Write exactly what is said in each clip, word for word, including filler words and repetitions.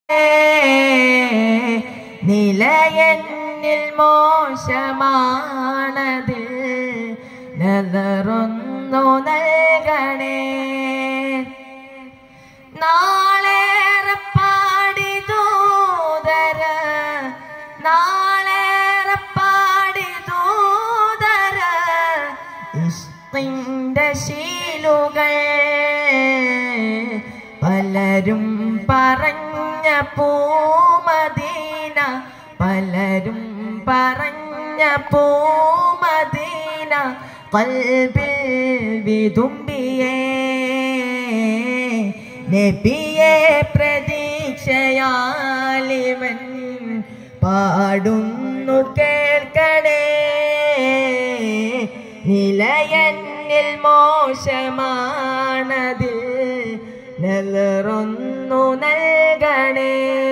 നിലയന്നിൽ മോശമാണത് നദറൊന്നു നൽകണേ. നാളേറെപ്പാടി ദൂതര നാളേറെപ്പാടി ദൂതര ഇഷ്കിന്റെ ശീലുകൾ പലരും പറഞ്ഞ പൂമദീന പലരും പറഞ്ഞ പൂമദീന ഖൽബിൽ വിതുമ്പിയേ നബിയെ പ്രതീക്ഷയാലിവൻ പാടുന്നു കേൾക്കണേ. നിലയന്നിൽ മോശമാണത് നദറൊന്നു നൽകണേ.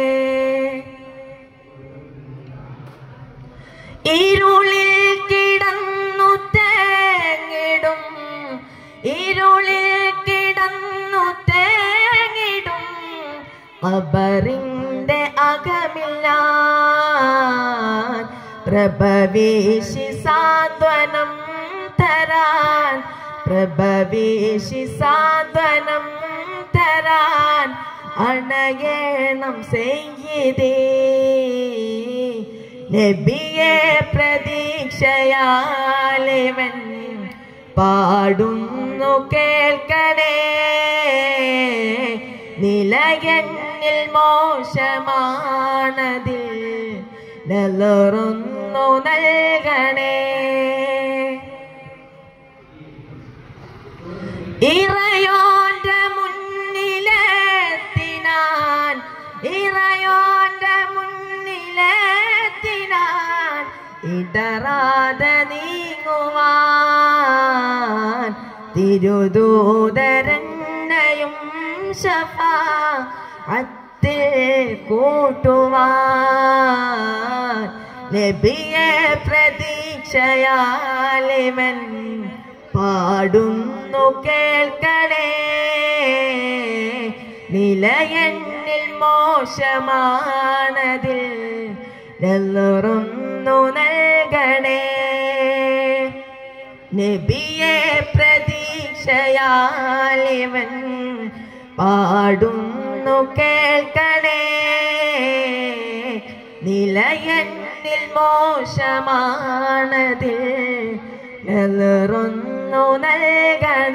ഇരുളിൽ കിടന്നു തേങ്ങിടും ഇരുളിൽ കിടന്നു തേങ്ങിടും ഖബറിന്റെ അകമില്ലാൻ പ്രഭവീശി സാന്ത്വനം തരാൻ പ്രഭവീശി സാന്ത്വനം തരാൻ അണയണം സയ്യിദേ. നബിയെ പ്രതീക്ഷയാലിവൻ പാടുന്നു കേൾക്കണേ. നിലയന്നിൽ മോശമാണതിൽ നദറൊന്നു നൽകണേ. ഇറയോന്റെ മുന്നിലെത്തിനാൻ ഇറയോന്റെ മുന്നിലെത്തിനാൻ ഇടറാതെ നീങ്ങുവാൻ തിരുദൂതരന്നയും ശഫാഅത്തിൽ കൂട്ടുവാൻ നബിയെ പ്രതീക്ഷയാലിവൻ പാടുന്നു കേൾക്കണേ. നിലയന്നിൽ മോശമാണതിൽ നദറൊന്നു നൽകണേ. നബിയെ പ്രതീക്ഷയാലിവൻ പാടുന്നു കേൾക്കണേ. നിലയന്നിൽ മോശമാണതിൽ നദറൊന്നു നൽകണേ.